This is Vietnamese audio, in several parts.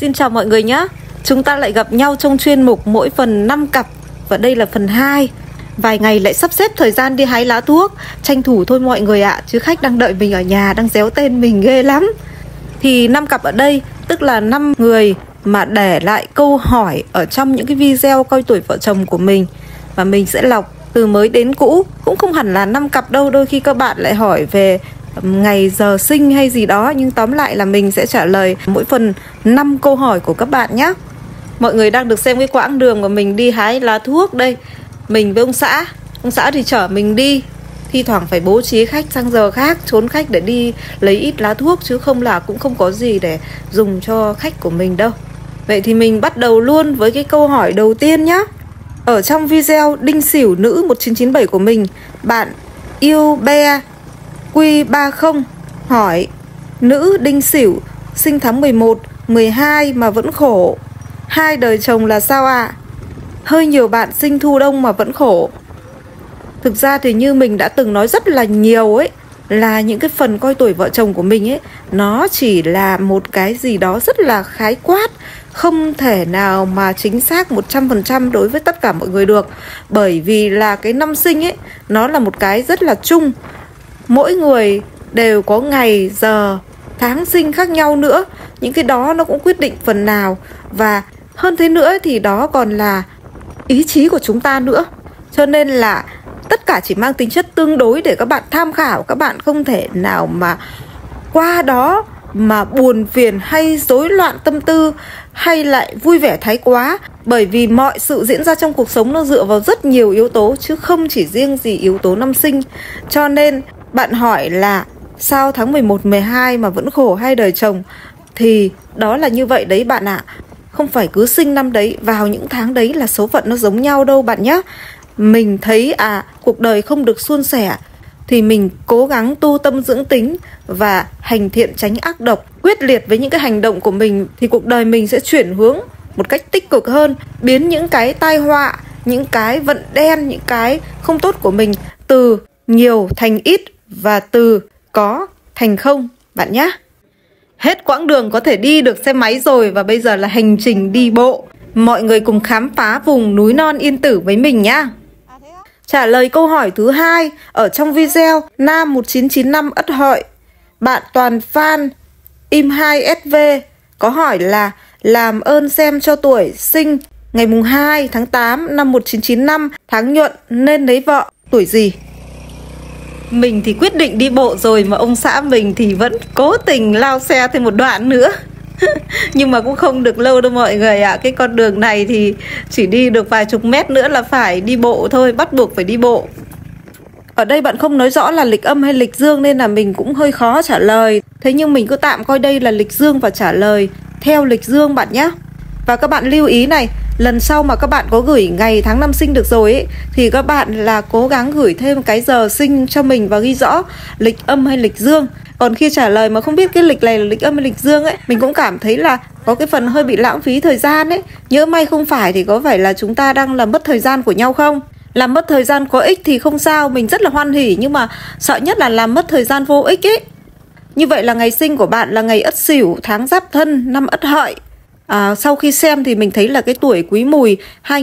Xin chào mọi người nhé. Chúng ta lại gặp nhau trong chuyên mục mỗi phần 5 cặp. Và đây là phần 2. Vài ngày lại sắp xếp thời gian đi hái lá thuốc. Tranh thủ thôi mọi người ạ, chứ khách đang đợi mình ở nhà, đang réo tên mình ghê lắm. Thì 5 cặp ở đây tức là 5 người mà để lại câu hỏi ở trong những cái video coi tuổi vợ chồng của mình. Và mình sẽ lọc từ mới đến cũ. Cũng không hẳn là 5 cặp đâu, đôi khi các bạn lại hỏi về ngày giờ sinh hay gì đó. Nhưng tóm lại là mình sẽ trả lời mỗi phần 5 câu hỏi của các bạn nhé. Mọi người đang được xem cái quãng đường mà mình đi hái lá thuốc đây. Mình với ông xã thì chở mình đi. Thi thoảng phải bố trí khách sang giờ khác, trốn khách để đi lấy ít lá thuốc, chứ không là cũng không có gì để dùng cho khách của mình đâu. Vậy thì mình bắt đầu luôn với cái câu hỏi đầu tiên nhé. Ở trong video Đinh Sửu nữ 1997 của mình, bạn yêu be Q30 hỏi: nữ Đinh Sửu sinh tháng 11, 12 mà vẫn khổ, 2 đời chồng là sao ạ? Hơi nhiều bạn sinh thu đông mà vẫn khổ. Thực ra thì như mình đã từng nói rất là nhiều ấy, là những cái phần coi tuổi vợ chồng của mình ấy, nó chỉ là một cái gì đó rất là khái quát, không thể nào mà chính xác 100% đối với tất cả mọi người được. Bởi vì là cái năm sinh ấy, nó là một cái rất là chung. Mỗi người đều có ngày, giờ, tháng sinh khác nhau nữa. Những cái đó nó cũng quyết định phần nào. Và hơn thế nữa thì đó còn là ý chí của chúng ta nữa. Cho nên là tất cả chỉ mang tính chất tương đối để các bạn tham khảo. Các bạn không thể nào mà qua đó mà buồn phiền hay rối loạn tâm tư hay lại vui vẻ thái quá. Bởi vì mọi sự diễn ra trong cuộc sống nó dựa vào rất nhiều yếu tố, chứ không chỉ riêng gì yếu tố năm sinh. Cho nên bạn hỏi là sao tháng 11, 12 mà vẫn khổ 2 đời chồng, thì đó là như vậy đấy bạn ạ. Không phải cứ sinh năm đấy, vào những tháng đấy là số phận nó giống nhau đâu bạn nhé. Mình thấy cuộc đời không được suôn sẻ thì mình cố gắng tu tâm dưỡng tính và hành thiện tránh ác độc, quyết liệt với những cái hành động của mình, thì cuộc đời mình sẽ chuyển hướng một cách tích cực hơn, biến những cái tai họa, những cái vận đen, những cái không tốt của mình từ nhiều thành ít và từ có thành không bạn nhé. Hết quãng đường có thể đi được xe máy rồi, và bây giờ là hành trình đi bộ. Mọi người cùng khám phá vùng núi non Yên Tử với mình nhá. Trả lời câu hỏi thứ 2 ở trong video Nam 1995 Ất Hợi, bạn Toàn Phan Im 2SV có hỏi là làm ơn xem cho tuổi sinh ngày mùng 2 tháng 8 năm 1995, tháng Nhuận, nên lấy vợ tuổi gì. Mình thì quyết định đi bộ rồi, mà ông xã mình thì vẫn cố tình lao xe thêm một đoạn nữa. Nhưng mà cũng không được lâu đâu mọi người ạ. Cái con đường này thì chỉ đi được vài chục mét nữa là phải đi bộ thôi, bắt buộc phải đi bộ. Ở đây bạn không nói rõ là lịch âm hay lịch dương nên là mình cũng hơi khó trả lời. Thế nhưng mình cứ tạm coi đây là lịch dương và trả lời theo lịch dương bạn nhé. Và các bạn lưu ý này, lần sau mà các bạn có gửi ngày tháng năm sinh được rồi ấy, thì các bạn là cố gắng gửi thêm cái giờ sinh cho mình và ghi rõ lịch âm hay lịch dương. Còn khi trả lời mà không biết cái lịch này là lịch âm hay lịch dương ấy, mình cũng cảm thấy là có cái phần hơi bị lãng phí thời gian ấy. Nhỡ may không phải thì có phải là chúng ta đang làm mất thời gian của nhau không? Làm mất thời gian có ích thì không sao, mình rất là hoan hỉ, nhưng mà sợ nhất là làm mất thời gian vô ích ấy. Như vậy là ngày sinh của bạn là ngày Ất Sửu, tháng Giáp Thân, năm Ất Hợi. Sau khi xem thì mình thấy là cái tuổi Quý Mùi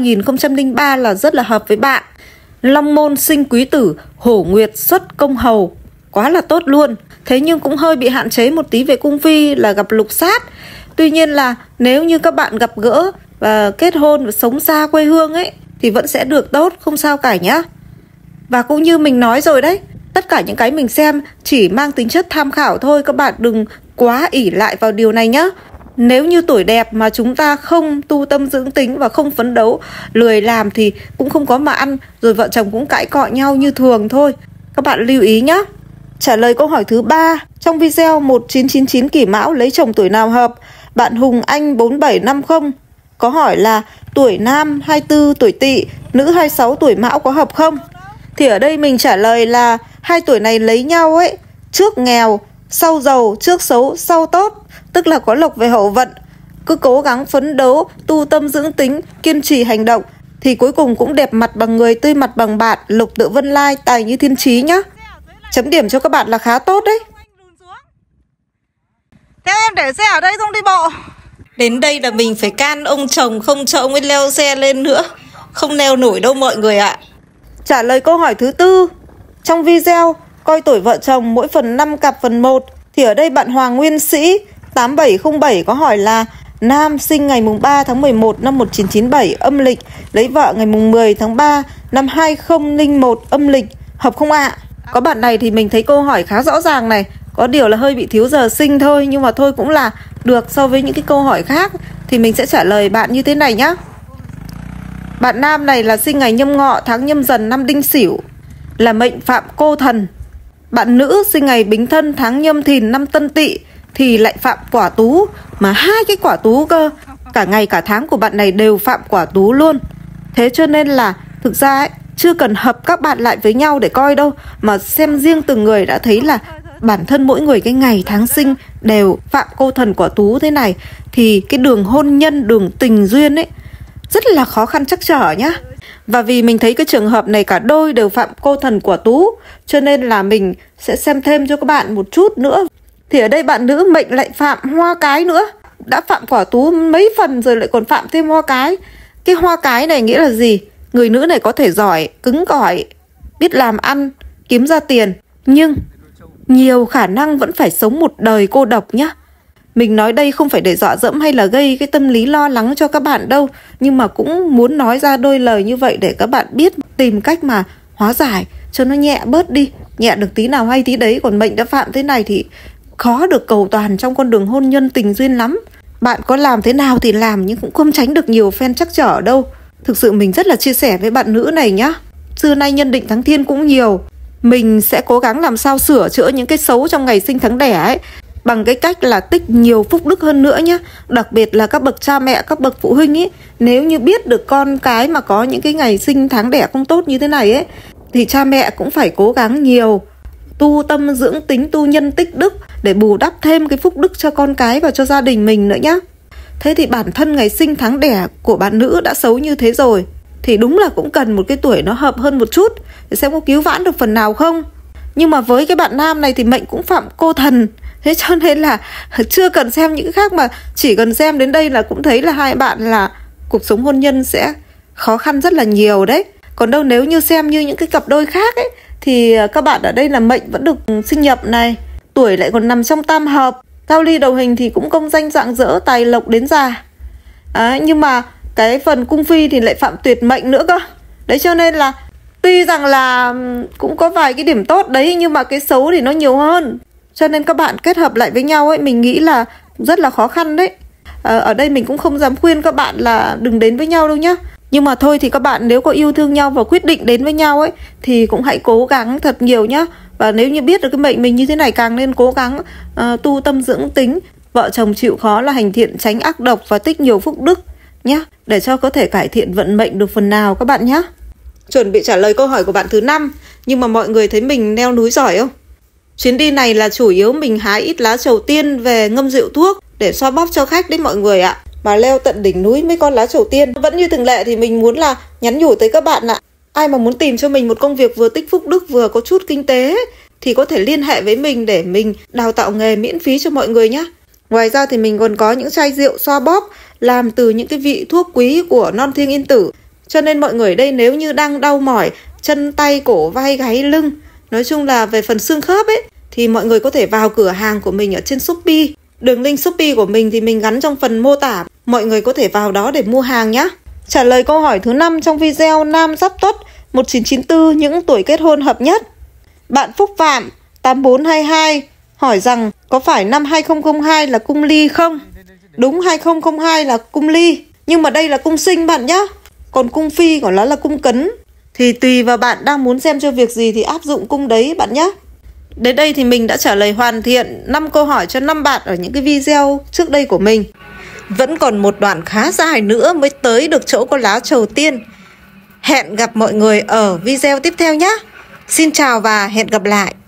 2003 là rất là hợp với bạn. Long môn sinh Quý Tử, hổ nguyệt xuất công hầu, quá là tốt luôn. Thế nhưng cũng hơi bị hạn chế một tí về cung phi là gặp lục sát. Tuy nhiên là nếu như các bạn gặp gỡ và kết hôn và sống xa quê hương ấy thì vẫn sẽ được tốt, không sao cả nhá. Và cũng như mình nói rồi đấy, tất cả những cái mình xem chỉ mang tính chất tham khảo thôi, các bạn đừng quá ỷ lại vào điều này nhá. Nếu như tuổi đẹp mà chúng ta không tu tâm dưỡng tính và không phấn đấu, lười làm thì cũng không có mà ăn, rồi vợ chồng cũng cãi cọ nhau như thường thôi. Các bạn lưu ý nhá. Trả lời câu hỏi thứ 3 trong video 1999 Kỷ Mão lấy chồng tuổi nào hợp, bạn Hùng Anh 4750 có hỏi là tuổi nam 24 tuổi Tỵ, nữ 26 tuổi Mão có hợp không? Thì ở đây mình trả lời là hai tuổi này lấy nhau ấy, trước nghèo, sau giàu, trước xấu, sau tốt, tức là có lộc về hậu vận. Cứ cố gắng phấn đấu, tu tâm dưỡng tính, kiên trì hành động thì cuối cùng cũng đẹp mặt bằng người, tươi mặt bằng bạn, lục tự vân lai, tài như thiên trí nhá. Chấm điểm cho các bạn là khá tốt đấy. Theo em để xe ở đây không đi bộ. Đến đây là mình phải can ông chồng không cho ông ấy leo xe lên nữa. Không leo nổi đâu mọi người ạ. Trả lời câu hỏi thứ tư trong video coi tuổi vợ chồng mỗi phần 5 cặp phần 1. Thì ở đây bạn Hoàng Nguyên Sĩ 8707 có hỏi là nam sinh ngày mùng 3 tháng 11 năm 1997 âm lịch, lấy vợ ngày mùng 10 tháng 3 năm 2001 âm lịch, hợp không ạ? Có bạn này thì mình thấy câu hỏi khá rõ ràng này. Có điều là hơi bị thiếu giờ sinh thôi, nhưng mà thôi cũng là được so với những cái câu hỏi khác. Thì mình sẽ trả lời bạn như thế này nhá. Bạn nam này là sinh ngày Nhâm Ngọ tháng Nhâm Dần năm Đinh Sửu, là mệnh phạm cô thần. Bạn nữ sinh ngày Bính Thân tháng Nhâm Thìn năm Tân Tỵ thì lại phạm Quả Tú, mà hai cái Quả Tú cơ. Cả ngày cả tháng của bạn này đều phạm Quả Tú luôn. Thế cho nên là thực ra ấy, chưa cần hợp các bạn lại với nhau để coi đâu, mà xem riêng từng người đã thấy là bản thân mỗi người cái ngày tháng sinh đều phạm cô thần Quả Tú thế này, thì cái đường hôn nhân, đường tình duyên ấy rất là khó khăn trắc trở nhá. Và vì mình thấy cái trường hợp này cả đôi đều phạm cô thần Quả Tú, cho nên là mình sẽ xem thêm cho các bạn một chút nữa. Thì ở đây bạn nữ mệnh lại phạm Hoa Cái nữa. Đã phạm Quả Tú mấy phần rồi lại còn phạm thêm Hoa Cái. Cái Hoa Cái này nghĩa là gì? Người nữ này có thể giỏi, cứng cỏi, biết làm ăn, kiếm ra tiền, nhưng nhiều khả năng vẫn phải sống một đời cô độc nhá. Mình nói đây không phải để dọa dẫm hay là gây cái tâm lý lo lắng cho các bạn đâu, nhưng mà cũng muốn nói ra đôi lời như vậy để các bạn biết tìm cách mà hóa giải cho nó nhẹ bớt đi. Nhẹ được tí nào hay tí đấy, còn mệnh đã phạm thế này thì khó được cầu toàn trong con đường hôn nhân tình duyên lắm. Bạn có làm thế nào thì làm, nhưng cũng không tránh được nhiều phen trắc trở đâu. Thực sự mình rất là chia sẻ với bạn nữ này nhá. Xưa nay nhân định tháng thiên cũng nhiều. Mình sẽ cố gắng làm sao sửa chữa những cái xấu trong ngày sinh tháng đẻ ấy, bằng cái cách là tích nhiều phúc đức hơn nữa nhá. Đặc biệt là các bậc cha mẹ, các bậc phụ huynh ấy, nếu như biết được con cái mà có những cái ngày sinh tháng đẻ không tốt như thế này ấy, thì cha mẹ cũng phải cố gắng nhiều tu tâm dưỡng tính, tu nhân tích đức để bù đắp thêm cái phúc đức cho con cái và cho gia đình mình nữa nhá. Thế thì bản thân ngày sinh tháng đẻ của bạn nữ đã xấu như thế rồi, thì đúng là cũng cần một cái tuổi nó hợp hơn một chút để xem có cứu vãn được phần nào không. Nhưng mà với cái bạn nam này thì mệnh cũng phạm cô thần, thế cho nên là chưa cần xem những cái khác, mà chỉ cần xem đến đây là cũng thấy là hai bạn là cuộc sống hôn nhân sẽ khó khăn rất là nhiều đấy. Còn đâu nếu như xem như những cái cặp đôi khác ấy, thì các bạn ở đây là mệnh vẫn được sinh nhập này, tuổi lại còn nằm trong tam hợp, Cao ly đầu hình thì cũng công danh rạng rỡ, tài lộc đến già. Nhưng mà cái phần cung phi thì lại phạm tuyệt mệnh nữa cơ. Đấy, cho nên là tuy rằng là cũng có vài cái điểm tốt đấy, nhưng mà cái xấu thì nó nhiều hơn. Cho nên các bạn kết hợp lại với nhau ấy, mình nghĩ là rất là khó khăn đấy. Ở đây mình cũng không dám khuyên các bạn là đừng đến với nhau đâu nhá. Nhưng mà thôi thì các bạn nếu có yêu thương nhau và quyết định đến với nhau ấy, thì cũng hãy cố gắng thật nhiều nhá. Và nếu như biết được cái mệnh mình như thế này, càng nên cố gắng tu tâm dưỡng tính. Vợ chồng chịu khó là hành thiện, tránh ác độc và tích nhiều phúc đức nhé, để cho có thể cải thiện vận mệnh được phần nào các bạn nhé. Chuẩn bị trả lời câu hỏi của bạn thứ 5. Nhưng mà mọi người thấy mình leo núi giỏi không? Chuyến đi này là chủ yếu mình hái ít lá trầu tiên về ngâm rượu thuốc để xoa bóp cho khách đấy mọi người ạ. Mà leo tận đỉnh núi mấy con lá trầu tiên. Vẫn như thường lệ thì mình muốn là nhắn nhủ tới các bạn ạ. Ai mà muốn tìm cho mình một công việc vừa tích phúc đức vừa có chút kinh tế thì có thể liên hệ với mình để mình đào tạo nghề miễn phí cho mọi người nhé. Ngoài ra thì mình còn có những chai rượu xoa bóp làm từ những cái vị thuốc quý của Non Thiêng Yên Tử. Cho nên mọi người đây nếu như đang đau mỏi chân, tay, cổ, vai, gáy, lưng, nói chung là về phần xương khớp ấy, thì mọi người có thể vào cửa hàng của mình ở trên Shopee. Đường link Shopee của mình thì mình gắn trong phần mô tả. Mọi người có thể vào đó để mua hàng nhé. Trả lời câu hỏi thứ 5 trong video nam Giáp Tuất 1994, những tuổi kết hôn hợp nhất. Bạn Phúc Phạm 8422 hỏi rằng có phải năm 2002 là cung ly không? Đúng, 2002 là cung ly, nhưng mà đây là cung sinh bạn nhé. Còn cung phi của nó là cung cấn. Thì tùy vào bạn đang muốn xem cho việc gì thì áp dụng cung đấy bạn nhé. Đến đây thì mình đã trả lời hoàn thiện 5 câu hỏi cho 5 bạn ở những cái video trước đây của mình. Vẫn còn một đoạn khá dài nữa mới tới được chỗ có lá trầu tiên. Hẹn gặp mọi người ở video tiếp theo nhé. Xin chào và hẹn gặp lại.